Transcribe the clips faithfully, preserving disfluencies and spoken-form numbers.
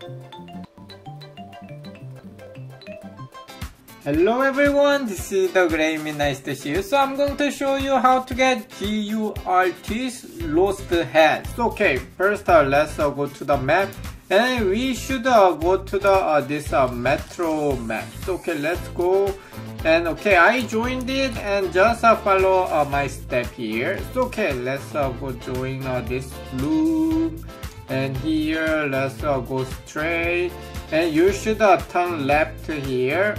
Hello everyone, this is the Grammy, nice to see you. So I'm going to show you how to get G U R T's lost heads. Okay, first uh, let's uh, go to the map, and we should uh, go to the uh, this uh, metro map. So, okay, let's go. And okay, I joined it, and just uh, follow uh, my step here. So okay, let's uh, go join uh, this loop, and here let's uh, go straight, and you should uh, turn left here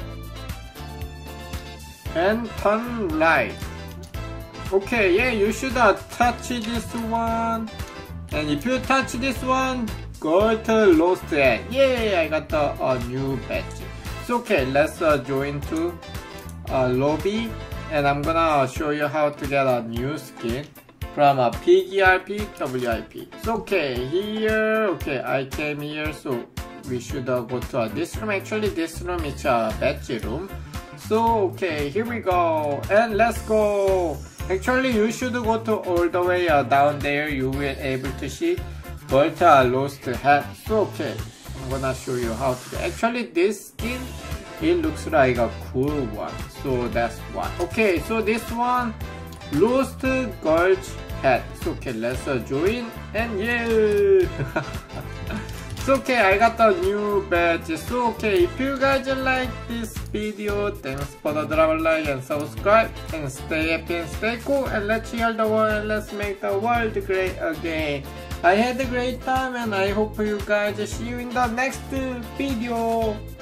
and turn right. Okay, yeah, you should uh, touch this one, and if you touch this one, go to lost head. Yeah, I got the uh, new badge. So okay, let's uh, join to uh, lobby, and I'm gonna show you how to get a new skin from a P G R P W I P. So okay, here, okay, I came here, so we should uh, go to uh, this room. Actually, this room is a badge room. So okay, here we go, and let's go. Actually, you should go to all the way uh, down there. You will able to see Volta lost head. So okay, I'm gonna show you how to. Actually, this skin, it looks like a cool one. So that's one. Okay, so this one, lost Gulch head. So okay, let's uh, join, and yeah. So okay, I got the new badge. So okay, if you guys like this video, thanks for the drop a like and subscribe, and stay happy and stay cool, and let's heal the world, and let's make the world great again. I had a great time, and I hope you guys see you in the next video.